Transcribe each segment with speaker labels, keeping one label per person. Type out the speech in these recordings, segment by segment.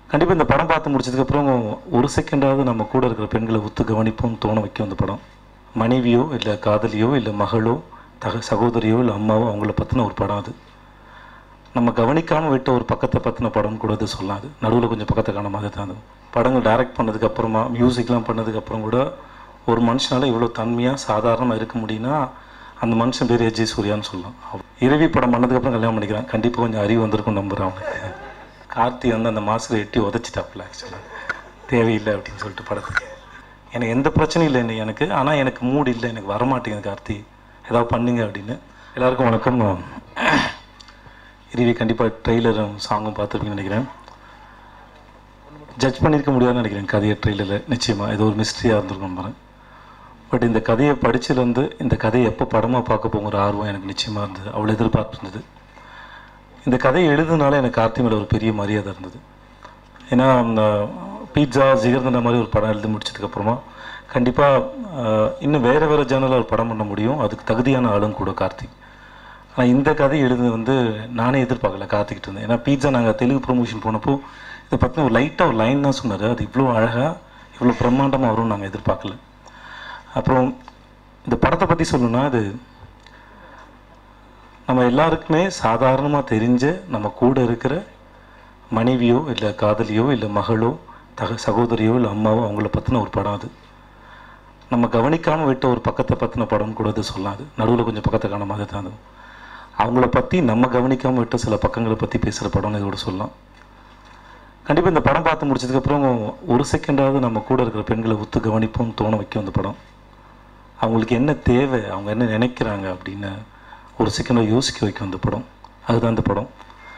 Speaker 1: கண்டிப்பாக இந்த படம் பார்த்து முடிச்சதுக்கப்புறம் ஒரு செகண்டாவது நம்ம கூட இருக்கிற பெண்களை ஒத்து கவனிப்போம் தோண வைக்கும் அந்த படம். மனைவியோ இல்லை காதலியோ இல்லை மகளோ சகோதரியோ இல்லை அம்மாவோ அவங்கள பற்றின ஒரு படம் அது. நம்ம கவனிக்காமல் விட்ட ஒரு பக்கத்தை பற்றின படம் கூட அது சொல்லலாம். அது நடுவில் கொஞ்சம் பக்கத்தை காண மாதிரி தான். அது படங்கள் டைரக்ட் பண்ணதுக்கப்புறமா மியூசிக்லாம் பண்ணதுக்கப்புறம் கூட ஒரு மனுஷனால் இவ்வளோ தன்மையாக சாதாரணமாக இருக்க முடியும்னா அந்த மனுஷன் பேர் எஜே சூர்யான்னு சொல்லலாம். இரவி படம் பண்ணதுக்கப்புறம் கல்யாணம் பண்ணிக்கிறேன். கண்டிப்பாக கொஞ்சம் அறிவு வந்திருக்கும் நம்புகிறேன் அவனுக்கு. கார்த்தி வந்து அந்த மாதத்தில் எட்டி உதச்சிட்டாப்புல ஆக்சுவலாக தேவையில்லை அப்படின்னு சொல்லிட்டு படத்துக்கு. எனக்கு எந்த பிரச்சனையும் இல்லை எனக்கு, ஆனால் எனக்கு மூடு இல்லை, எனக்கு வரமாட்டேங்குது கார்த்தி ஏதாவது பண்ணுங்க அப்படின்னு. எல்லாருக்கும் வணக்கம். இரவி கண்டிப்பாக ட்ரெய்லரும் சாங்கும் பார்த்துருப்பீங்கன்னு நினைக்கிறேன். ஜட்ஜ் பண்ணியிருக்க முடியாதுன்னு நினைக்கிறேன் கதையை ட்ரெய்லரில். நிச்சயமாக இது ஒரு மிஸ்ட்ரியாக இருந்திருக்கும் நம்புகிறேன். பட் இந்த கதையை படிச்சிலேருந்து இந்த கதையை எப்போ படமாக பார்க்க போங்கிற ஆர்வம் எனக்கு நிச்சயமாக இருந்தது. அவ்வளோ எதிர்பார்ப்பு இருந்தது. இந்த கதையை எழுதுனால எனக்கு கார்த்தி மேலே ஒரு பெரிய மரியாதை இருந்தது. ஏன்னா பீட்சா ஜிகர்தண்டா மாதிரி ஒரு படம் எழுதி முடிச்சதுக்கப்புறமா கண்டிப்பாக இன்னும் வேறு ஜேர்னலில் ஒரு படம் பண்ண முடியும். அதுக்கு தகுதியான ஆளும் கூட கார்த்திக். ஆனால் இந்த கதை எழுது வந்து நானே எதிர்பார்க்கல கார்த்திக்கிட்டு இருந்தேன். ஏன்னா பீட்சா நாங்கள் தெலுங்கு ப்ரொமோஷன் போனப்போ இதை பற்றின ஒரு லைட்டாக ஒரு லைன் தான் சொன்னார். அது இவ்வளோ அழகாக இவ்வளோ பிரம்மாண்டமாக வரும்னு நாங்கள் எதிர்பார்க்கல. அப்புறம் இந்த படத்தை பற்றி சொல்லணும்னா அது நம்ம எல்லாருக்குமே சாதாரணமாக தெரிஞ்ச நம்ம கூட இருக்கிற மனைவியோ இல்லை காதலியோ இல்லை மகளோ சகோதரியோ இல்லை அம்மாவோ அவங்கள பற்றின ஒரு படம் அது. நம்ம கவனிக்காமல் விட்ட ஒரு பக்கத்தை பற்றின படம் கூட அது சொல்லலாம். அது நடுவில் கொஞ்சம் பக்கத்தை காண மாதிரி தான். அது அவங்கள பற்றி நம்ம கவனிக்காமல் விட்ட சில பக்கங்களை பற்றி பேசுகிற படம்னு இதோட சொல்லலாம். கண்டிப்பாக இந்த படம் பார்த்து முடிச்சதுக்கப்புறம் ஒரு செகண்டாவது நம்ம கூட இருக்கிற பெண்களை ஒத்து கவனிப்போம் தோண வைக்கும் அந்த படம். அவங்களுக்கு என்ன தேவை, அவங்க என்ன நினைக்கிறாங்க அப்படின்னு ஒரு செகண்டாக யோசிக்க வைக்கும் அந்த படம். அதுதான் அந்த படம்.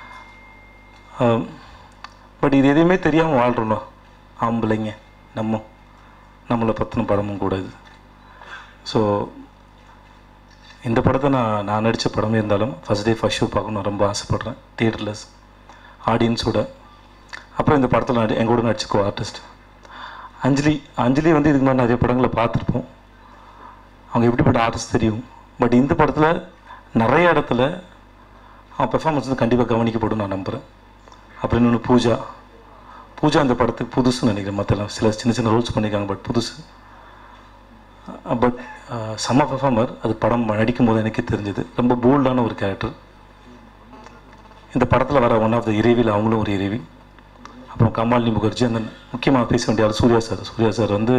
Speaker 1: பட் இது எதுவுமே தெரியாமல் வாழ்கிறோம் ஆம்பளைங்க நம்மளை பற்றின படமும் கூட இது. ஸோ இந்த படத்தை நான் நடித்த படமே இருந்தாலும் ஃபஸ்ட் டே ஃபஸ்ட் ஷோ பார்க்கணுன்னு ரொம்ப ஆசைப்பட்றேன் தியேட்டரில் ஆடியன்ஸோட. அப்புறம் இந்த படத்தில் எங்கூட நடிச்சுக்கோ ஆர்டிஸ்ட் அஞ்சலி வந்து இதுக்கு மாதிரி நிறைய படங்களை பார்த்துருப்போம். அவங்க எப்படிப்பட்ட ஆர்டிஸ்ட் தெரியும். பட் இந்த படத்தில் நிறைய இடத்துல அவன் பெர்ஃபார்மன்ஸ் வந்து கண்டிப்பாக கவனிக்கப்படும் நான் நம்புகிறேன். அப்புறம் இன்னொன்று பூஜா அந்த படத்துக்கு புதுசுன்னு நினைக்கிறேன். மற்றெல்லாம் சில சின்ன ரோல்ஸ் பண்ணியிருக்காங்க பட் புதுசு. பட் செம்ம பெர்ஃபார்மர். அது படம் நடிக்கும் போது எனக்கே தெரிஞ்சது. ரொம்ப போல்டான ஒரு கேரக்டர். இந்த படத்தில் வர ஒன் ஆஃப் த இரவியில் அவங்களும் ஒரு இரவி. அப்புறம் கமாலினி முகர்ஜி. அந்த முக்கியமாக பேச வேண்டிய ஆள் சூர்யா சார் வந்து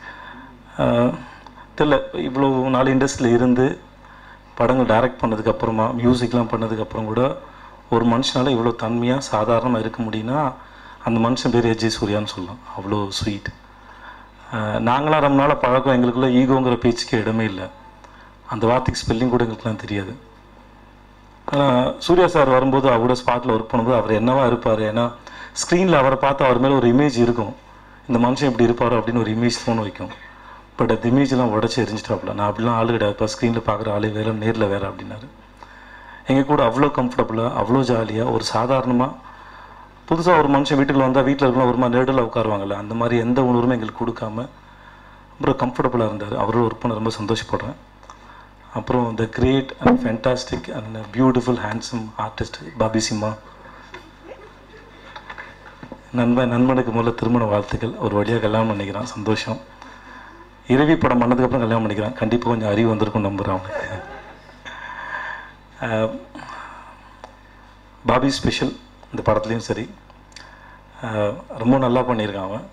Speaker 1: தெரியல இவ்வளோ நாலு இண்டஸ்ட்ரியில் இருந்து படங்கள் டைரக்ட் பண்ணதுக்கப்புறமா மியூசிக்லாம் பண்ணதுக்கப்புறம் கூட ஒரு மனுஷனால் இவ்வளோ தன்மையாக சாதாரணமாக இருக்க முடியும்னா அந்த மனுஷன் பேர் எஜே சூர்யான்னு சொல்லலாம். அவ்வளோ ஸ்வீட். நாங்களாம் ரொம்ப நாளாக பழக்கம். எங்களுக்குள்ள ஈகோங்கிற பேச்சுக்கே இடமே இல்லை. அந்த வார்த்தைக்கு ஸ்பெல்லிங் கூட எங்களுக்குலாம் தெரியாது. சூர்யா சார் வரும்போது அவரோட ஸ்பாட்டில் ஒர்க் பண்ணும்போது அவர் என்னவா இருப்பார். ஏன்னா ஸ்க்ரீனில் அவரை பார்த்து அவர் மேலே ஒரு இமேஜ் இருக்கும். இந்த மனுஷன் இப்படி இருப்பாரோ அப்படின்னு ஒரு இமேஜ் தோண வைக்கும். பட் அந்த இமேஜெலாம் உடச்சி எரிஞ்சிட்டாப்புல. நான் அப்படிலாம் ஆளு கிடையாது. இப்போ ஸ்க்ரீனில் பார்க்குற ஆளே வேறு, நேரில் வேறு அப்படின்னாரு. எங்கள் கூட அவ்வளோ கம்ஃபர்டபுளாக அவ்வளோ ஜாலியாக ஒரு சாதாரணமாக புதுசாக ஒரு மனுஷன் வீட்டுக்குள்ள வந்தால் வீட்டில் இருக்கலாம் ஒரு மாதிரி நேரில் உட்காருவாங்கள்ல, அந்த மாதிரி எந்த உணர்வுமே எங்களுக்கு கொடுக்காம ரொம்ப கம்ஃபர்டபுளாக இருந்தார். அவரோட ஒர்க் பண்ண ரொம்ப சந்தோஷப்படுறேன். அப்புறம் the great and fantastic and beautiful handsome artist Bobby Simha. நண்பனுக்கு முதல்ல திருமண வாழ்த்துக்கள். ஒரு வழியாக கல்யாணம் பண்ணிக்கிறான், சந்தோஷம். இரவி படம் பண்ணதுக்கப்புறம் கல்யாணம் பண்ணிக்கிறான். கண்டிப்பாக கொஞ்சம் அறிவு வந்திருக்கும் நம்புகிறேன் அவனுக்கு. பாபி ஸ்பெஷல் இந்த படத்துலேயும் சரி ரொம்ப நல்லா பண்ணியிருக்கான் அவன்.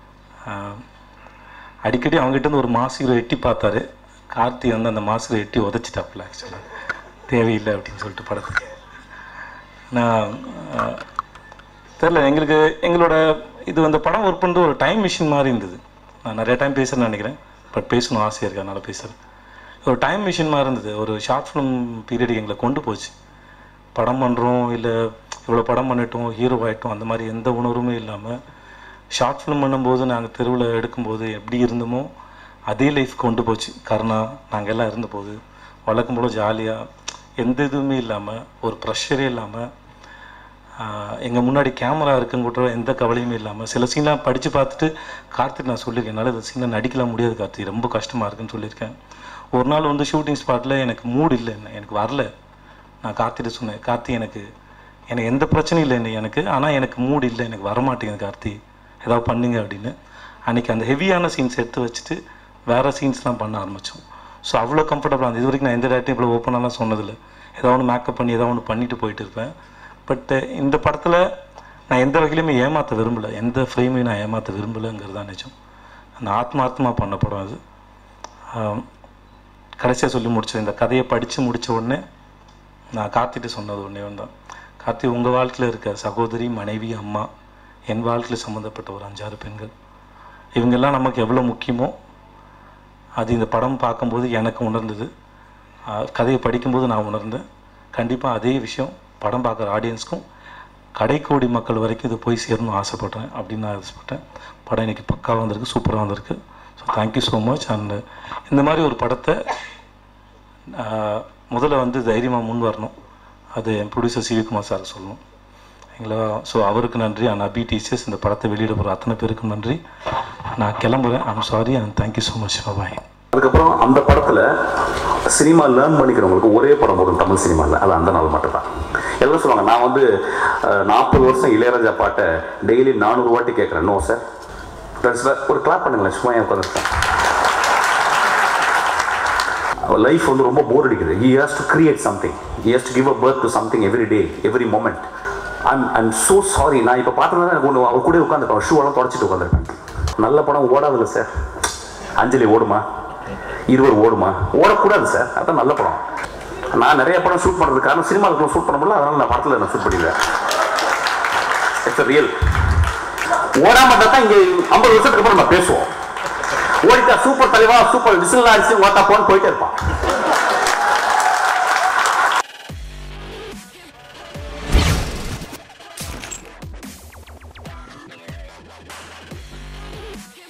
Speaker 1: அடிக்கடி அவங்ககிட்ட ஒரு மாசிகரை எட்டி பார்த்தாரு. கார்த்தி வந்து அந்த மாசிகரை எட்டி உதச்சிட்டாப்புல ஆக்சுவலாக தேவையில்லை அப்படின்னு சொல்லிட்டு படத்துக்கு. நான் தெரில எங்களோட இது அந்த படம் ஒர்க் பண்ணுறது ஒரு டைம் மிஷின் மாதிரி இருந்தது. நான் நிறைய டைம் பேசுகிறேன்னு நினைக்கிறேன். பட் பேசணும் ஆசையாக இருக்கு, அதனால் பேசுகிறேன். ஒரு டைம் மிஷின் மாதிரி இருந்தது. ஒரு ஷார்ட் ஃபிலிம் பீரியடுக்கு எங்களை கொண்டு போச்சு. படம் பண்ணுறோம் இல்லை இவ்வளோ படம் பண்ணிட்டோம், ஹீரோ ஆகிட்டோம், அந்த மாதிரி எந்த உணர்வுமே இல்லாமல் ஷார்ட் ஃபிலிம் பண்ணும்போது நாங்கள் தெருவில் எடுக்கும்போது எப்படி இருந்தோமோ அதே லைஃப் கொண்டு போச்சு. கருணா நாங்கள் எல்லாம் இருந்தபோது வழக்கம் போல் ஜாலியாக எந்த இதுவுமே இல்லாமல் ஒரு ப்ரெஷரே இல்லாமல் எங்கள் முன்னாடி கேமரா இருக்குன்னு கூட எந்த கவலையுமே இல்லாமல் சில சீன்லாம் படித்து பார்த்துட்டு கார்த்திக் நான் சொல்லியிருக்கேன், என்னால் இந்த சீனை நடிக்கலாம் முடியாது கார்த்திக், ரொம்ப கஷ்டமாக இருக்குன்னு சொல்லியிருக்கேன். ஒரு நாள் வந்து ஷூட்டிங் ஸ்பாட்டில் எனக்கு மூடு இல்லை, எனக்கு வரல. நான் கார்த்திகிட்ட சொன்னேன், கார்த்தி எனக்கு எனக்கு எந்த பிரச்சனையும் இல்லை எனக்கு. ஆனால் எனக்கு மூடு இல்லை, எனக்கு வரமாட்டேங்குது கார்த்தி, ஏதாவது பண்ணுங்க அப்படின்னு. அன்றைக்கி அந்த ஹெவியான சீன்ஸ் எடுத்து வச்சுட்டு வேறு சீன்ஸ்லாம் பண்ண ஆரம்பித்தோம். ஸோ அவ்வளோ கம்ஃபர்டபுளாக இருந்தது. இது வரைக்கும் நான் எந்த டேரக்டரும் இவ்வளோ ஓப்பனாலாம் சொன்னதில்லை. ஏதாவது ஒன்று மேக்கப் பண்ணி ஏதாவது ஒன்று பண்ணிட்டு போயிட்டு இருப்பேன். பட் இந்த படத்தில் நான் எந்த வகையிலுமே ஏமாற்ற விரும்பலை, எந்த ஃப்ரேமையும் நான் ஏமாற்ற விரும்பலைங்கிறது தான் நிஜம். நான் ஆத்மார்த்தமாக பண்ண படம் அது. கடைசியாக சொல்லி முடித்தேன், இந்த கதையை படித்து முடித்த உடனே நான் கார்த்திகிட்ட சொன்னது ஒன்றே ஒன்று தான். கார்த்தி, உங்கள் வாழ்க்கையில் இருக்க சகோதரி, மனைவி, அம்மா, என் வாழ்க்கையில் சம்மந்தப்பட்ட ஒரு 5-6 பெண்கள், இவங்கெல்லாம் நமக்கு எவ்வளோ முக்கியமோ அது இந்த படம் பார்க்கும்போது எனக்கு உணர்ந்தது. கதையை படிக்கும்போது நான் உணர்ந்தேன். கண்டிப்பாக அதே விஷயம் படம் பார்க்குற ஆடியன்ஸ்க்கும் கடைக்கோடி மக்கள் வரைக்கும் இது போய் சேரணும்னு ஆசைப்பட்றேன் அப்படின்னு நான் ஆசைப்பட்டேன். படம் இன்றைக்கி பக்காவாக வந்திருக்கு, சூப்பராக வந்திருக்கு. So thank you so much. And இந்த மாதிரி ஒரு படத்தை முதல்ல தைரியமாக முன் வரணும். அது என் ப்ரொடியூசர் சிவிகுமார் சார் சொல்லணும் எங்களா. ஸோ அவருக்கு நன்றி. அண்ட் அபி டீச்சர்ஸ், இந்த படத்தை வெளியிட போகிற அத்தனை பேருக்கும் நன்றி. நான் கிளம்புறேன். I'm sorry and thank you so much. Bye.
Speaker 2: அதுக்கப்புறம் அந்த படத்தில் சினிமா லேர்ன் பண்ணிக்கிறவங்களுக்கு ஒரே படம் வரும் தமிழ் சினிமாவில், அது அந்த நாள் மட்டும்தான். எல்லாம் சொல்லுவாங்க, நான் 40 வருஷம் இளையராஜா பாட்டை டெய்லி 400 வாட்டி கேட்குறேன். நோ சார், ஒரு கிளாப் பண்ணுங்களேன், சும்மா என் உட்காந்துருக்கேன். லைஃப் ரொம்ப போர் அடிக்குது. He has to create something. He has to give a birth to something every day, every moment. I'm so sorry. நான் இப்போ பார்த்ததுதான் எனக்கு ஒன்று அவர் கூட உட்காந்துருக்கேன், ஷூவெல்லாம் தொடச்சிட்டு உட்காந்துருக்கேன். நல்ல படம் ஓடாதில்ல சார். அஞ்சலி ஓடுமா, 20 ஓடுமா? ஓடக்கூடாது சார், அதான் நல்ல படம். நான் நிறைய படம் ஷூட் பண்ணுறது காரணம் சினிமாவுக்கு ஷூட் பண்ண முடியல, அதனால் நான் படத்தில் நான் ஷூட் பண்ணிடுவேன். It's real. ஓடாம தான் இங்கே 50 வருஷத்துக்கு அப்புறம் நம்ம பேசுவோம். ஓடிட்டா சூப்பர் தலைவா, சூப்பர் விசில் அடிச்சு ஓட்டா போன்னு போயிட்டே இருப்பான்.